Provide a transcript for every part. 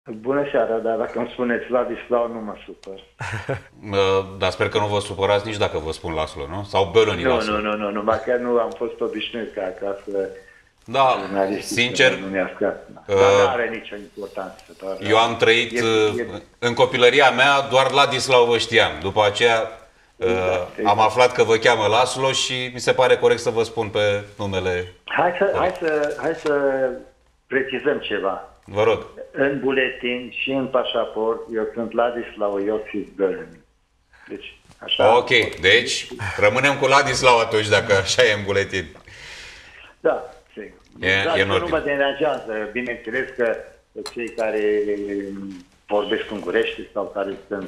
Bună seara, dar dacă îmi spuneți Ladislau, nu mă supăr. Dar sper că nu vă supărați nici dacă vă spun Laslo, nu? Sau Bölöni Nu, nu, Laslo. nu, nu, nu, chiar nu am fost obișnuit ca acasă Da, jurnaliștii să mă sincer, numească. Dar nu are nicio importanță. Doar, eu am trăit e, în copilăria mea, doar Ladislau vă știam. După aceea exact, am exact. aflat că vă cheamă Laslo și mi se pare corect să vă spun pe numele corect. Hai să precizăm ceva. Vă rog. În buletin și în pașaport, eu sunt Ladislau Iosif Bölöni. Deci, așa am Ok, fost. deci rămânem cu Ladislau atunci, dacă așa e în buletin. Da, sigur. Dar E în nu mă ordine. deranjează. Bineînțeles că cei care vorbesc ungurește sau care sunt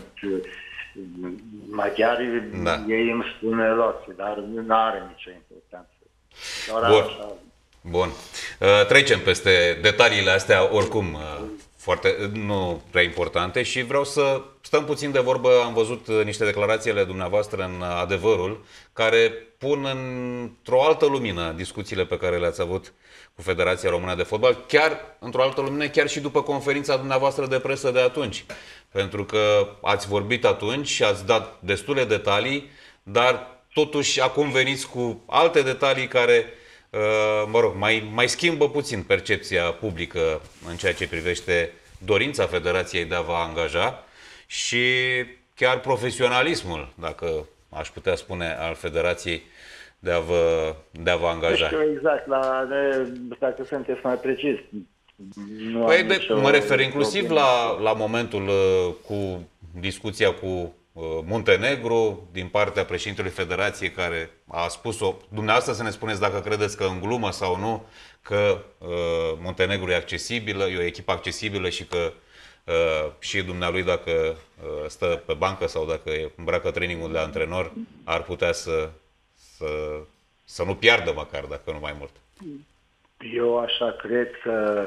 maghiari, Da. ei îmi spun lor, dar nu are nicio importanță. Doar Bun. așa. Bun. Trecem peste detaliile astea, oricum foarte, nu prea importante și vreau să stăm puțin de vorbă. Am văzut niște declarațiile dumneavoastră în Adevărul care pun într-o altă lumină discuțiile pe care le-ați avut cu Federația Română de Fotbal, chiar într-o altă lumină, chiar și după conferința dumneavoastră de presă de atunci. Pentru că ați vorbit atunci și ați dat destule detalii, dar totuși acum veniți cu alte detalii care mă rog, mai schimbă puțin percepția publică în ceea ce privește dorința Federației de a vă angaja și chiar profesionalismul, dacă aș putea spune, al Federației de a vă Nu angaja. știu exact, dacă sunteți mai precis. Nu am Păi, nicio mă refer inclusiv problemă. la momentul cu discuția cu Muntenegru din partea președintelui Federației care a spus-o, dumneavoastră să ne spuneți dacă credeți că în glumă sau nu, că Muntenegru e accesibilă, e o echipă accesibilă și că și dumnealui dacă stă pe bancă sau dacă îmbracă trainingul de antrenor ar putea să, să nu piardă măcar, dacă nu mai mult. Eu așa cred că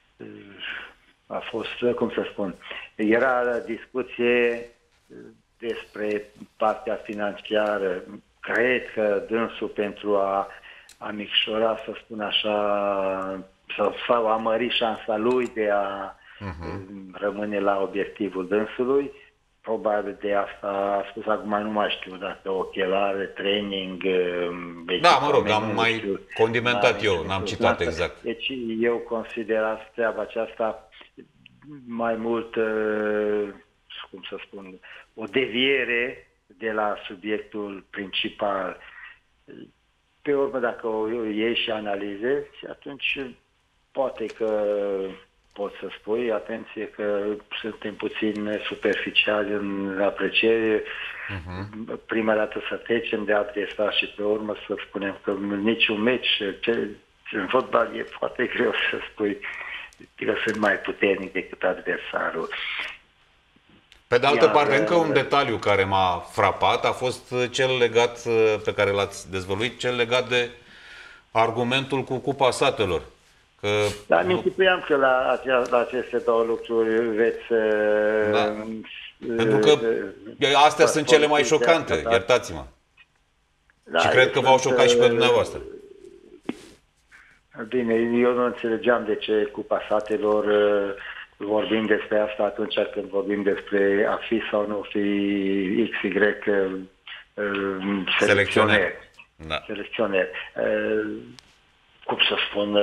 a fost, cum să spun, era discuție despre partea financiară. Cred că dânsul pentru a micșora, să spun așa, sau a mări șansa lui de a rămâne la obiectivul dânsului, probabil de asta a spus, acum nu mai știu dacă ochelare, training, Da, mă rog, echipament, am nu mai știu, condimentat n-are eu, nicio n-am citat importanță. exact. Deci eu consider treaba aceasta mai mult, cum să spun, o deviere de la subiectul principal. Pe urmă, dacă o iei și analizezi, atunci poate că poți să spui, atenție că suntem puțin superficiali în apreciere. Prima dată să trecem de adversar și pe urmă să spunem că niciun meci, în fotbal e foarte greu să spui că sunt mai puternic decât adversarul. Pe de altă Iar, parte, încă un detaliu care m-a frapat a fost cel legat, pe care l-ați dezvăluit, cel legat de argumentul cu Cupa Satelor. Că, dar mi închipuiam că la aceste două lucruri veți... da, pentru că astea sunt cele mai șocante, Da, iertați-mă. da, Și cred că v-au șocat și pe dumneavoastră. Bine, eu nu înțelegeam de ce Cupa Satelor vorbim despre asta atunci când vorbim despre a fi sau nu fi XY selecționer. Da. Selecționer. Cum să spun,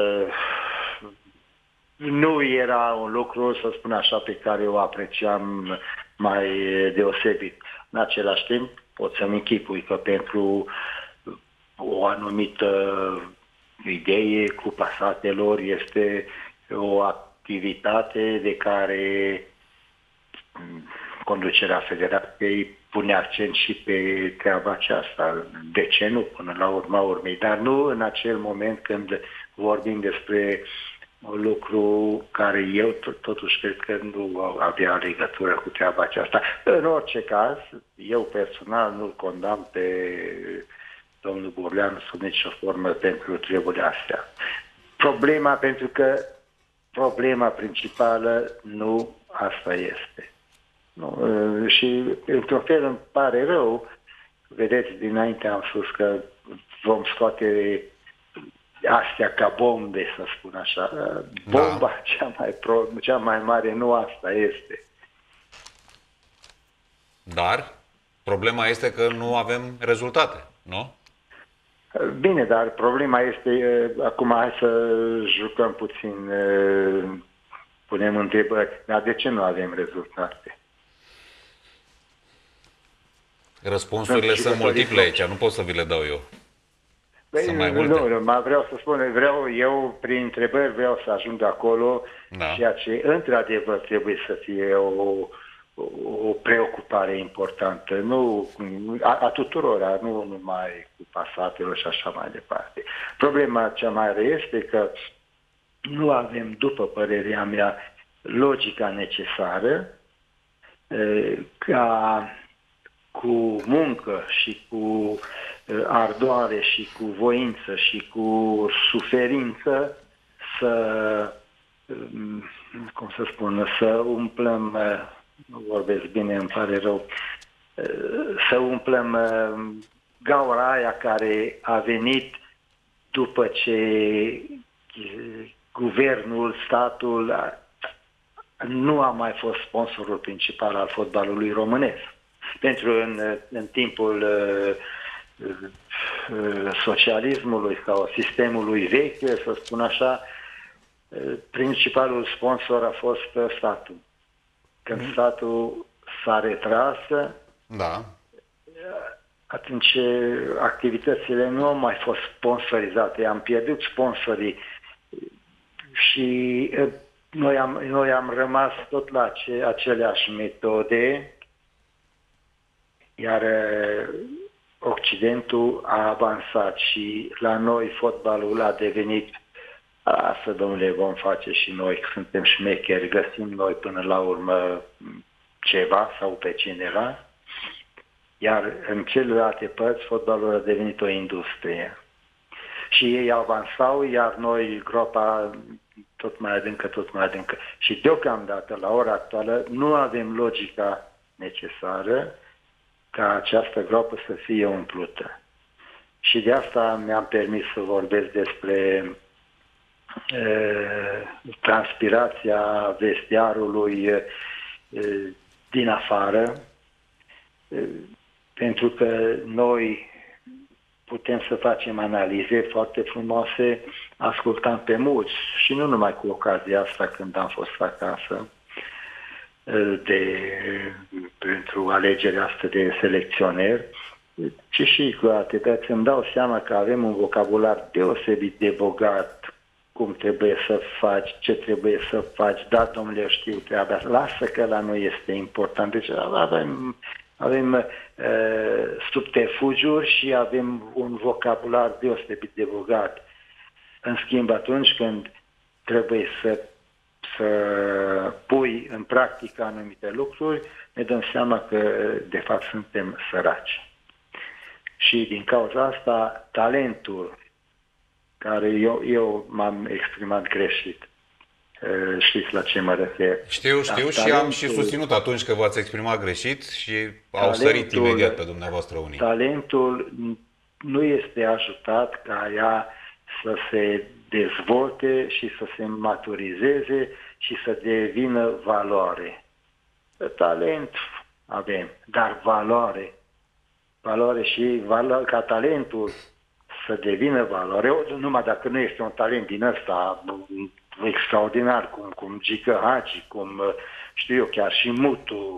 nu era un lucru, să spun așa, pe care o apreciam mai deosebit. În același timp, pot să-mi închipui că pentru o anumită idee, Cupa Satelor este o activitate de care conducerea Federației pune accent și pe treaba aceasta. De ce nu, până la urma urmei? Dar nu în acel moment când vorbim despre un lucru care eu totuși cred că nu avea legătură cu treaba aceasta. În orice caz, eu personal nu-l condamn pe domnul Burleanu sub nicio formă pentru treburile astea. Pentru că problema principală nu asta este. Nu, și într-un fel îmi pare rău, vedeți, dinainte am spus că vom scoate astea ca bombe, să spun așa. Bomba cea mai mare nu asta este. Dar problema este că nu avem rezultate, nu? Bine, dar problema este, acum hai să jucăm puțin, punem întrebări, dar de ce nu avem rezultate? Răspunsurile sunt multiple aici, nu pot să vi le dau eu. Băi, Sunt mai multe. Nu, vreau să spun, eu prin întrebări vreau să ajung acolo, Da. ceea ce într-adevăr trebuie să fie o preocupare importantă, nu a tuturor, nu numai cu pasatelor și așa mai departe. Problema cea mare este că nu avem, după părerea mea, logica necesară ca cu muncă și cu ardoare și cu voință și cu suferință să, cum să spun, să umplăm, nu vorbesc bine, îmi pare rău, să umplăm gaura aia care a venit după ce guvernul, statul nu a mai fost sponsorul principal al fotbalului românesc. Pentru în timpul socialismului sau sistemului vechi, să spun așa, principalul sponsor a fost statul. Când statul s-a retras, Da. atunci activitățile nu au mai fost sponsorizate, am pierdut sponsorii și noi am rămas tot la aceleași metode, iar Occidentul a avansat și la noi fotbalul a devenit, asta domnule vom face și noi, că suntem șmecheri, găsim noi până la urmă ceva sau pe cineva, iar în celelalte părți fotbalul a devenit o industrie. Și ei avansau, iar noi groapa tot mai adâncă, tot mai adâncă. Și deocamdată, la ora actuală, nu avem logica necesară ca această groapă să fie umplută. Și de asta mi-am permis să vorbesc despre transpirația vestiarului din afară, pentru că noi putem să facem analize foarte frumoase, ascultam pe mulți și nu numai cu ocazia asta când am fost acasă, pentru alegerea asta de selecționer, ci și cu atât îmi dau seama că avem un vocabular deosebit de bogat, cum trebuie să faci, ce trebuie să faci, da, domnule, știu treaba, lasă că la noi este important. Deci avem subterfugiuri și avem un vocabular deosebit de bogat. În schimb, atunci când trebuie să pui în practică anumite lucruri, ne dăm seama că, de fapt, suntem săraci. Și din cauza asta, talentul, care eu m-am exprimat greșit, știți la ce mă refer. Știu și am și susținut atunci că v-ați exprimat greșit și au sărit imediat pe dumneavoastră unii. Talentul nu este ajutat ca ea să se dezvolte și să se maturizeze și să devină valoare. Talent avem, dar valoare și valoare, ca talentul să devină valoare, numai dacă nu este un talent din ăsta extraordinar, cum Gică Hagi, cum știu eu, chiar și Mutu,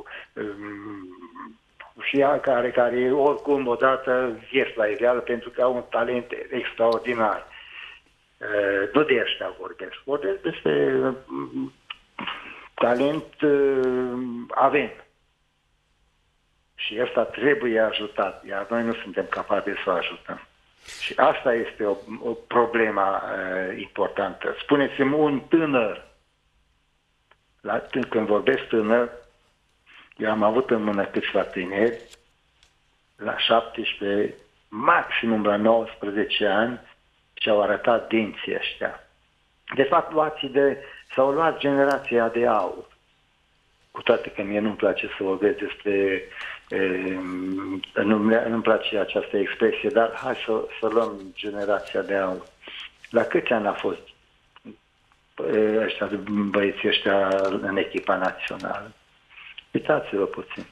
și ea care oricum odată ies la iveală pentru că au un talent extraordinar. Nu de ăștia vorbesc despre talent avem. Și ăsta trebuie ajutat, iar noi nu suntem capabili să o ajutăm. Și asta este o problemă importantă. Spuneți-mi un tânăr, când vorbesc tânăr, eu am avut în mână câțiva tineri, la 17, maximum la 19 ani, și au arătat dinții ăștia. De fapt, s-au luat generația de aur. Cu toate că mie nu-mi place să vorbesc despre... nu-mi place această expresie, dar hai să luăm generația de aur. La câți ani a fost băieții ăștia în echipa națională? Uitați-vă puțin.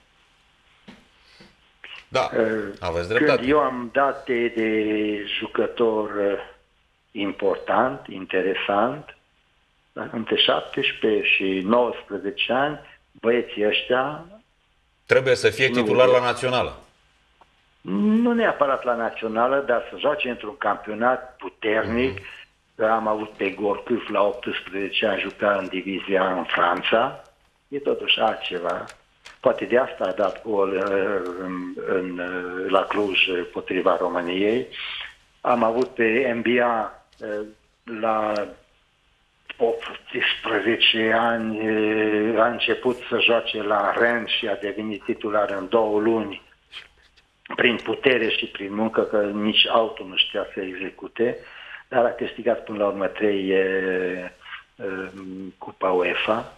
Da, aveți dreptate. Când eu am date de jucător important, interesant, între 17 și 19 ani, băieții ăștia Trebuie să fie titular la națională. nu neapărat la națională, dar să joace într-un campionat puternic. Am avut pe Gorcâf la 18 ani juca în divizia în Franța. E totuși altceva. Poate de asta a dat gol la Cluj potriva României. Am avut pe NBA la 18 ani, a început să joace la Rennes și a devenit titular în 2 luni prin putere și prin muncă, că nici autul nu știa să execute, dar a câștigat până la urmă 3 Cupa UEFA.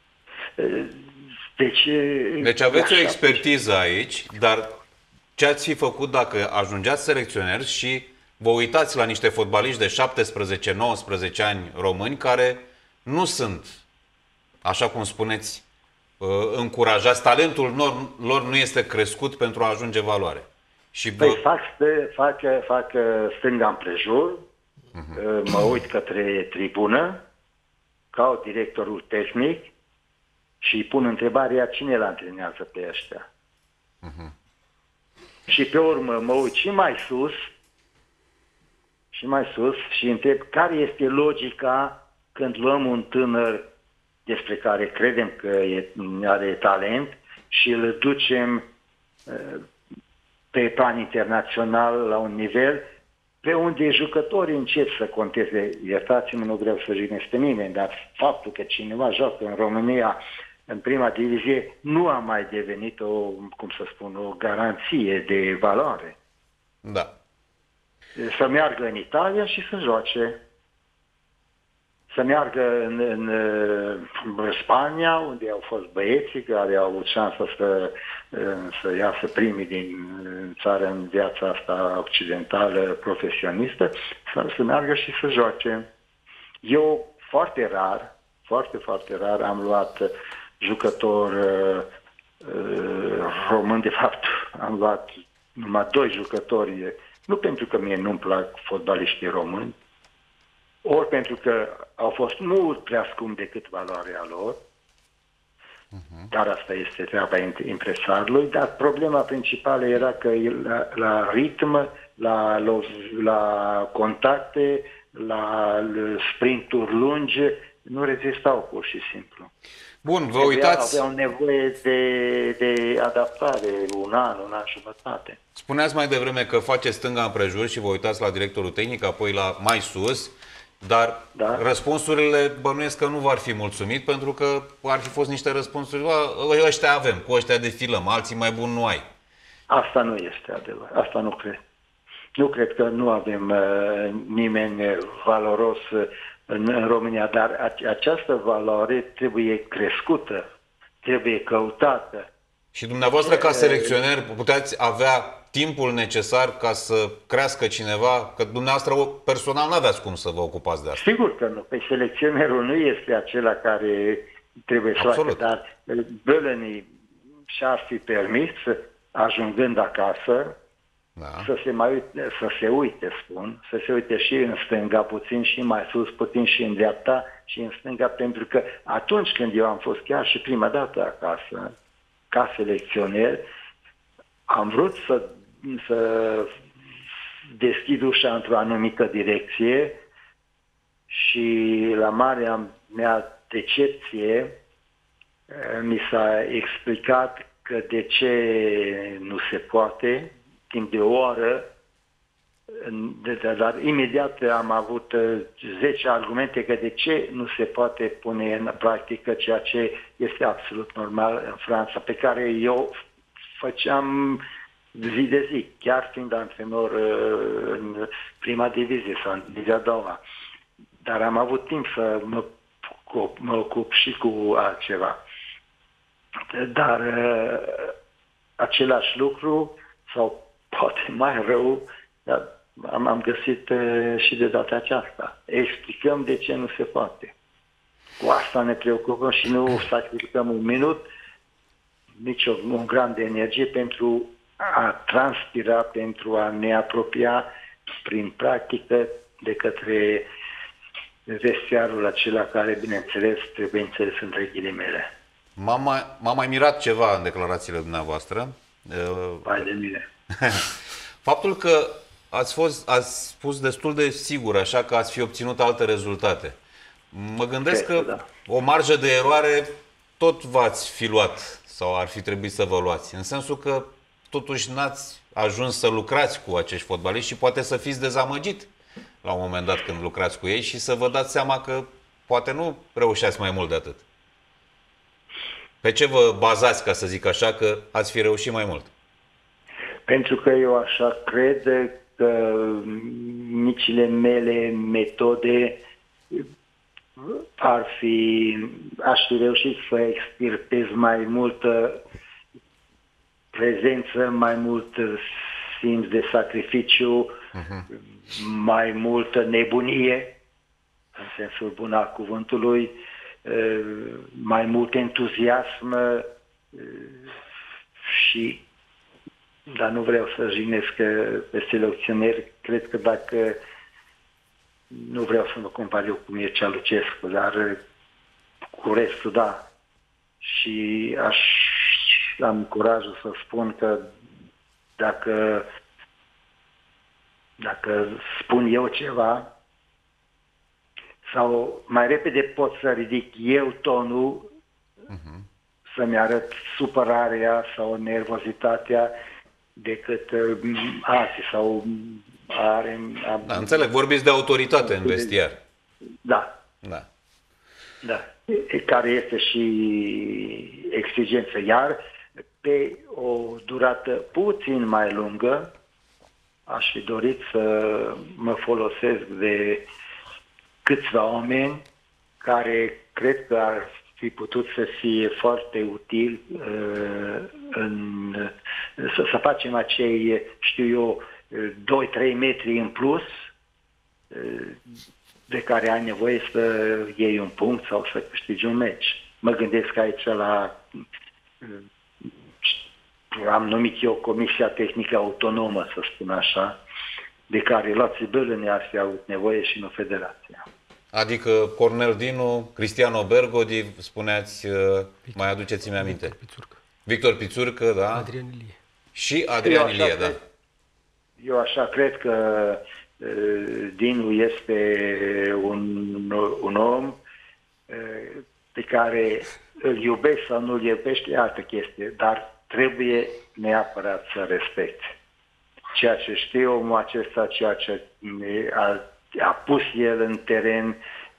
Deci aveți o expertiză aici, dar ce ați fi făcut dacă ajungeați selecționeri și vă uitați la niște fotbaliști de 17-19 ani români care nu sunt, așa cum spuneți, încurajați, talentul lor nu este crescut pentru a ajunge valoare. Și fac stânga împrejur, mă uit către tribună, caut directorul tehnic și îi pun întrebarea cine îl antrenează pe ăștia. Și pe urmă mă uit și mai sus și întreb care este logica când luăm un tânăr despre care credem că are talent și îl ducem pe plan internațional la un nivel pe unde jucătorii încep să conteze. Iertați-mă, nu vreau să jignesc pe nimeni, dar faptul că cineva joacă în România în prima divizie nu a mai devenit o garanție de valoare. Da. Să meargă în Italia și să joace. Să meargă în Spania, unde au fost băieții care au avut șansa să iasă primii din țară în viața asta occidentală profesionistă, să meargă și să joace. Eu foarte rar am luat jucători români, de fapt am luat numai 2 jucători, nu pentru că mie nu-mi plac fotbaliștii români, ori pentru că au fost mult prea scumpi decât valoarea lor, dar asta este treaba impresarului, dar problema principală era că la ritm, la contacte, la sprinturi lungi, nu rezistau pur și simplu. Bun, vă uitați... Aveau nevoie de adaptare, un an și jumătate. Spuneați mai devreme că faceți stânga împrejur și vă uitați la directorul tehnic, apoi la mai sus, dar răspunsurile bănuiesc că nu v-ar fi mulțumit, pentru că ar fi fost niște răspunsuri, ăștia avem, cu ăștia defilăm, alții mai buni nu ai. Asta nu este adevărat, asta nu cred. Nu cred că nu avem nimeni valoros în România, dar această valoare trebuie crescută, trebuie căutată. Și dumneavoastră, ca selecționer, puteți avea timpul necesar ca să crească cineva, că dumneavoastră personal n-aveați cum să vă ocupați de asta. Sigur că nu. Păi selecționerul nu este acela care trebuie să facă, dar Bölöni și-ar fi permis, ajungând acasă, să se uite și în stânga puțin și mai sus, puțin și în dreapta și în stânga, pentru că atunci când eu am fost chiar și prima dată acasă, ca selecționer, am vrut să deschid ușa într-o anumită direcție și la marea mea decepție mi s-a explicat că de ce nu se poate, timp de o oră, dar imediat am avut 10 argumente că de ce nu se poate pune în practică ceea ce este absolut normal în Franța, pe care eu făceam zi de zi, chiar fiind antrenor în prima divizie sau în divizia a doua. Dar am avut timp să mă ocup și cu altceva. Dar același lucru, sau poate mai rău, dar am găsit și de data aceasta. Explicăm de ce nu se poate. Cu asta ne preocupăm și nu sacrificăm un minut, nici un gram de energie pentru a transpira, pentru a ne apropia prin practică de către vestiarul acela care, bineînțeles, trebuie înțeles între ghilimele. M-a mai mirat ceva în declarațiile dumneavoastră. Vai de mine. Faptul că ați spus destul de sigur, așa că ați fi obținut alte rezultate. Mă gândesc că o marjă de eroare tot v-ați fi luat sau ar fi trebuit să vă luați. În sensul că totuși n-ați ajuns să lucrați cu acești fotbaliști și poate să fiți dezamăgit la un moment dat când lucrați cu ei și să vă dați seama că poate nu reușeați mai mult de atât. Pe ce vă bazați, ca să zic așa, că ați fi reușit mai mult? Pentru că eu așa cred că micile mele metode aș fi reușit să extirpez mai multă prezență, mai mult simț de sacrificiu, mai multă nebunie, în sensul bun al cuvântului, mai mult entuziasm și, dar nu vreau să jignesc pe selecționeri, cred că dacă, nu vreau să mă compar eu cu Mircea Lucescu, dar cu restul, da. Și am curajul să spun că dacă spun eu ceva, sau mai repede pot să ridic eu tonul, să-mi arăt supărarea sau nervozitatea decât alții sau Da, înțeleg, vorbiți de autoritate în vestiar. Da. Care este și exigență. Iar pe o durată puțin mai lungă aș fi dorit să mă folosesc de câțiva oameni care cred că ar fi putut să fie foarte util să facem acei, știu eu, 2-3 metri în plus de care ai nevoie să iei un punct sau să câștigi un meci. Mă gândesc aici am numit eu Comisia Tehnică Autonomă, să spun așa, de care la Țibălăne ar fi avut nevoie și nu Federația. Adică Cornel Dinu, Cristiano Bergodi, spuneați, mai aduceți-mi aminte. Victor Pițurcă, da. Adrian Ilie. Și Adrian Ilie, da. Eu așa cred că Dinu este un om pe care îl iubești sau nu îl iubești, e altă chestie, dar trebuie neapărat să respecti. Ceea ce știe omul acesta, ceea ce a pus el în teren,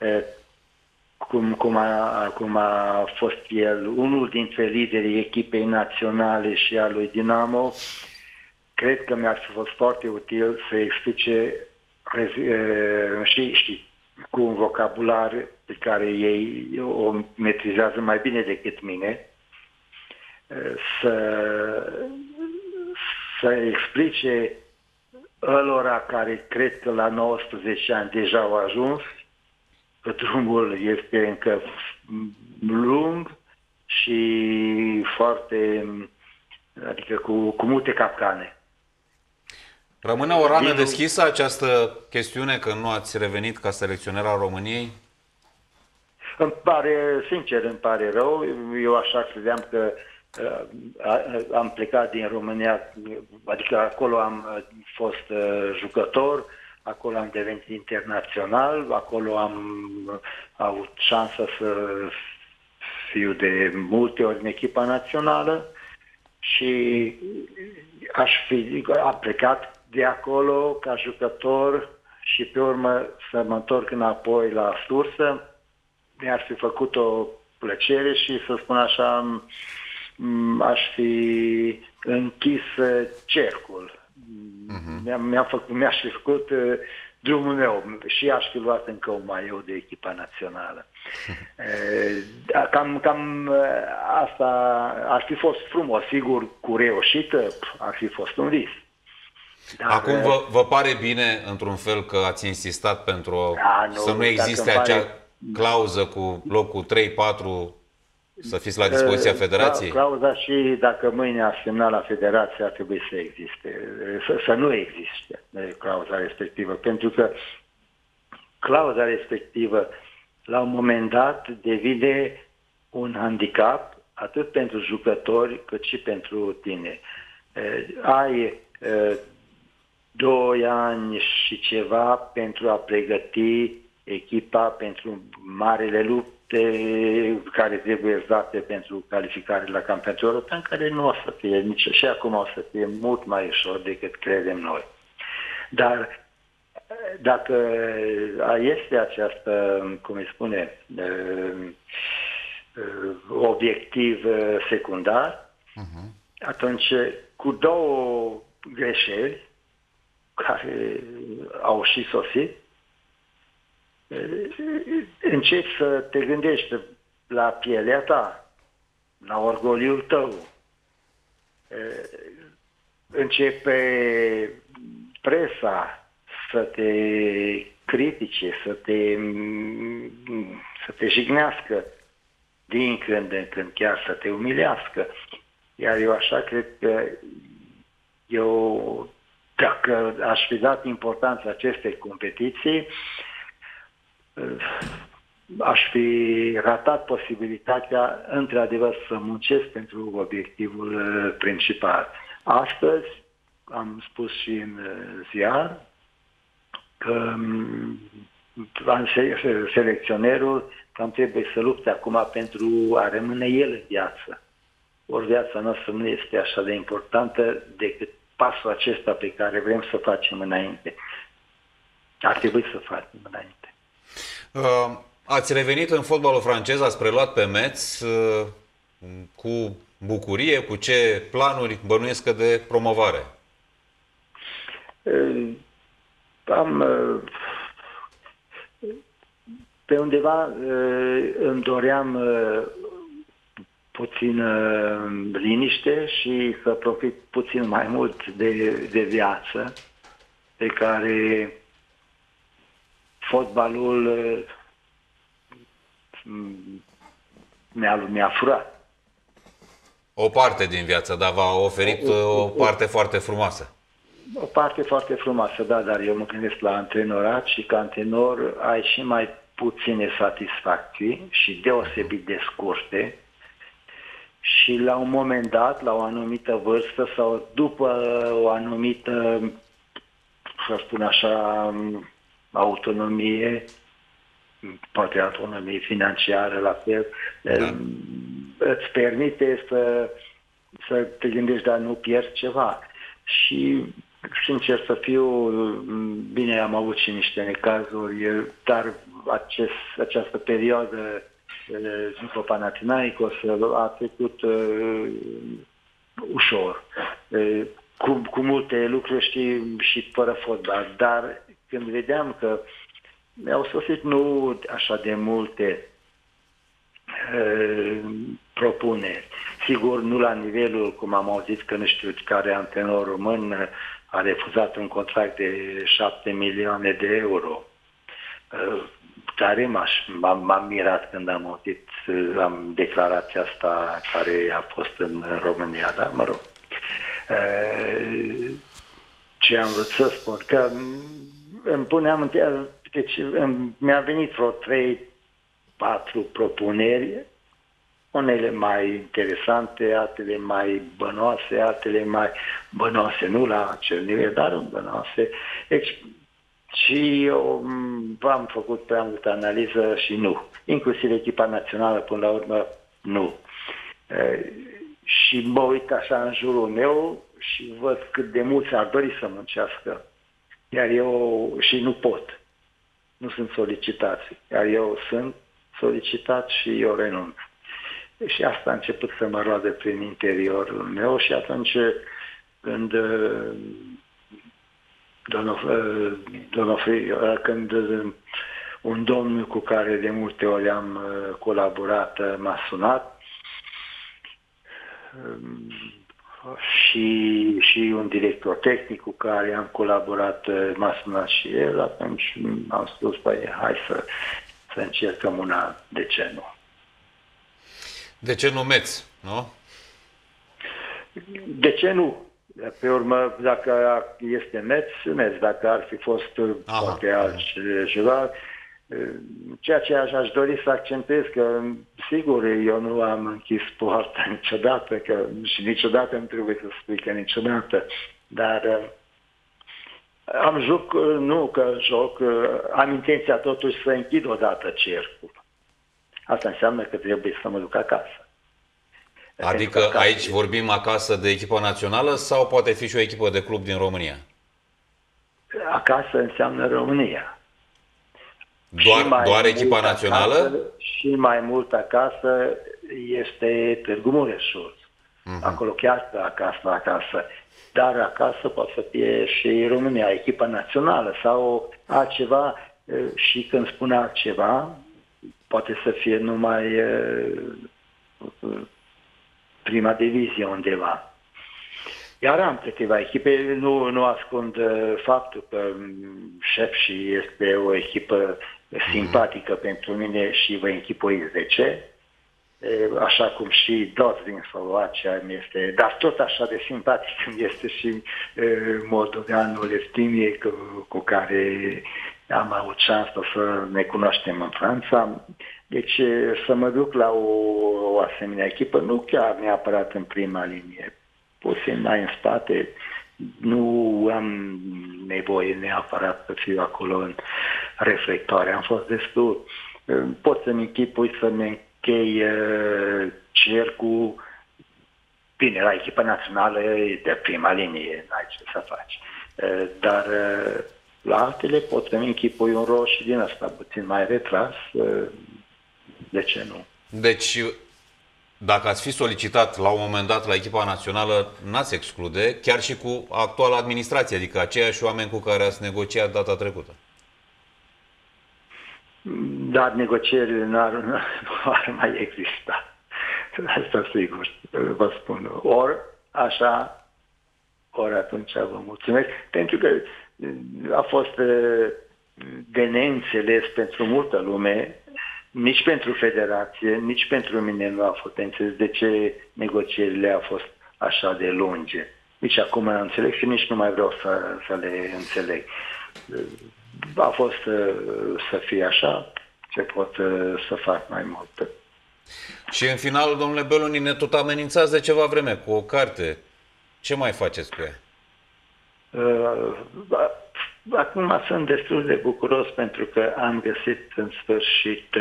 cum a fost el unul dintre liderii echipei naționale și a lui Dinamo, cred că mi-ar fi fost foarte util să explice și cu un vocabular pe care ei o metrizează mai bine decât mine, să explice ălora care cred că la 19 ani deja au ajuns, că drumul este încă lung și foarte, adică cu multe capcane. Rămâne o rană deschisă această chestiune că nu ați revenit ca selecționer al României? Sincer, îmi pare rău. Eu așa credeam că am plecat din România, adică acolo am fost jucător, acolo am devenit internațional, acolo am avut șansa să fiu de multe ori în echipa națională și am plecat de acolo ca jucător și pe urmă să mă întorc înapoi la sursă. Mi-ar fi făcut o plăcere și, să spun așa, aș fi închis cercul. Mi-aș fi făcut drumul meu și aș fi luat încă un maiou de echipa națională. Cam asta ar fi fost frumos, sigur, cu reușită ar fi fost un vis. Dar, Acum vă pare bine, într-un fel, că ați insistat pentru să nu existe dacă acea clauză cu locul 3-4 să fiți la dispoziția Federației? Clauza și dacă mâine a semnat la Federație ar trebui să existe, să nu existe clauza respectivă, pentru că clauza respectivă la un moment dat devine un handicap atât pentru jucători cât și pentru tine. Ai 2 ani și ceva pentru a pregăti echipa pentru marele lupte care trebuie date pentru calificare la campionatul european, care nu o să fie nici și acum o să fie mult mai ușor decât credem noi. Dar dacă este această, cum îi spune, obiectiv secundar, atunci cu 2 greșeli care au și sosit, începi să te gândești la pielea ta, la orgoliul tău. Începe presa să te critice, să te jignească din când în când, chiar să te umilească. Iar eu așa cred că dacă aș fi dat importanța acestei competiții, aș fi ratat posibilitatea, într-adevăr, să muncesc pentru obiectivul principal. Astăzi, am spus și în ziar, că selecționerul cam trebuie să lupte acum pentru a rămâne el în viață. Ori viața noastră nu este așa de importantă decât pasul acesta pe care vrem să facem înainte. Ar trebui să facem înainte. Ați revenit în fotbalul francez, ați preluat pe Metz cu bucurie, cu ce planuri bănuiesc că de promovare? Pe undeva îmi doream puțin liniște și să profit puțin mai mult de viață pe care fotbalul mi-a furat. O parte din viață, dar v-a oferit o parte foarte frumoasă. O parte foarte frumoasă, da, dar eu mă gândesc la antrenorat și ca antrenor ai și mai puține satisfacții și deosebit de scurte și la un moment dat, la o anumită vârstă sau după o anumită, să spun așa, autonomie, poate autonomie financiară la fel, da. Îți permite să te gândești, dar nu pierzi ceva. Și sincer să fiu, bine, am avut și niște necazuri, dar această perioadă după Panathinaikos a trecut ușor, cu multe lucruri, știi, și fără fotbal, dar când vedeam că mi-au sosit nu așa de multe propuneri. Sigur, nu la nivelul, cum am auzit că nu știu care antrenor român a refuzat un contract de 7 milioane de euro. Tare m-am mirat când am auzit declarația asta care a fost în România, dar mă rog. Ce am vrut să spun? Că îmi puneam deci mi-a venit vreo 3-4 propuneri, unele mai interesante, altele mai bănoase, altele mai bănoase, nu la acel nivel, dar bănoase. Deci, și eu am făcut prea multă analiză și nu. Inclusiv echipa națională, până la urmă, nu. Și mă uit așa în jurul meu și văd cât de mulți ar dori să muncească. Iar eu și nu pot. Nu sunt solicitați. Iar eu sunt solicitat și eu renunț. Și asta a început să mă roade prin interiorul meu și atunci când când un domn cu care de multe ori am colaborat m-a sunat, și un director tehnic cu care am colaborat, m-a sunat și el, atunci am spus, păi, hai să încercăm una, de ce nu? De ce nu Metz, nu? De ce nu? Pe urmă, dacă este Metz, dacă ar fi fost poate altceva, ceea ce aș dori să accentuez, că sigur eu nu am închis poarta niciodată, și niciodată nu trebuie să spui că niciodată, dar am intenția totuși să închid odată cercul. Asta înseamnă că trebuie să mă duc acasă. Adică aici vorbim acasă de echipa națională sau poate fi și o echipă de club din România? Acasă înseamnă România. Doar echipa națională? Acasă, și mai mult acasă este Târgu Mureșul. Acolo chiar acasă. Dar acasă poate să fie și România, echipa națională sau altceva. Și când spun altceva, poate să fie numai prima divizie undeva. Iar am câteva echipe, nu ascund faptul că șef și este o echipă simpatică pentru mine și vă închipuiți de ce. Așa cum și Dots din Slovacia este, dar tot așa de simpatic este și moldoveanul Eftimie, cu care am avut șansa să ne cunoaștem în Franța. Deci să mă duc la o asemenea echipă, nu chiar neapărat în prima linie, puțin mai în spate, nu am nevoie neapărat să fiu acolo în reflectoare. Am fost destul, pot să-mi închipui să-mi închei cercul, bine, la echipa națională de prima linie, n-ai ce să faci. Dar la altele pot să-mi închipui un rol și din asta puțin mai retras, de ce nu? Deci, dacă ați fi solicitat la un moment dat la echipa națională, n-ați exclude, chiar și cu actuala administrație, adică aceiași oameni cu care ați negociat data trecută. Dar negocierile nu ar mai exista. Asta sigur, vă spun. Ori așa, ori atunci vă mulțumesc. Pentru că a fost de neînțeles pentru multă lume, nici pentru federație, nici pentru mine nu a fost înțeles de ce negocierile au fost așa de lungi. Nici acum nu înțeleg și nici nu mai vreau să le înțeleg. A fost să fie așa, ce pot să fac mai mult. Și în final, domnule Belloni, ne tot amenințați de ceva vreme cu o carte. Ce mai faceți cu ea? Acum sunt destul de bucuros pentru că am găsit în sfârșit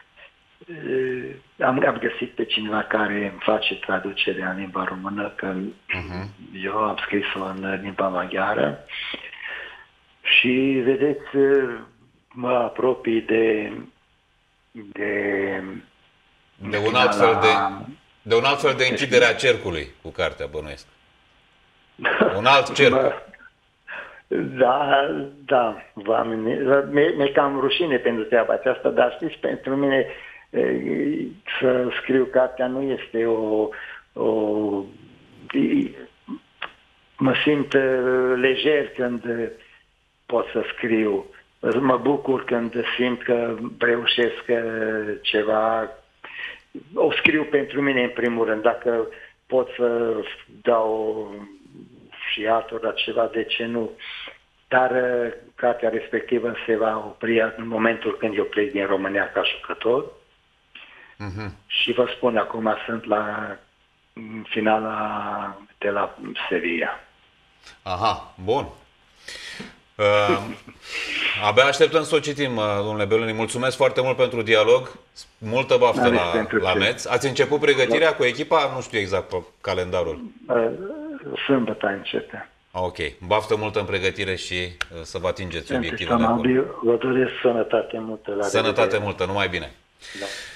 am găsit pe cineva care îmi face traducerea în limba română, că eu am scris-o în limba maghiară și vedeți, mă apropii de un alt fel de închidere a cercului cu cartea, bănuiesc. Un alt cerc. Da, mi-e cam rușine pentru treaba aceasta, dar știți, pentru mine să scriu cartea nu este mă simt lejer când pot să scriu. Mă bucur când simt că reușesc ceva. O scriu pentru mine în primul rând. Dacă pot să dau și altora ceva, de ce nu? Dar cartea respectivă se va opri în momentul când eu plec din România ca jucător. Și vă spun, acum sunt la finala de la Sevilla. Aha, bun. Abia așteptăm să o citim, domnule Belloni. Mulțumesc foarte mult pentru dialog. Multă baftă la Metz. Ați început pregătirea cu echipa? Nu știu exact pe calendarul. Sâmbătă începe. Ok. Baftă multă în pregătire și să vă atingeți obiectivele acolo. Vă doresc sănătate multă. Sănătate multă, numai bine. Da.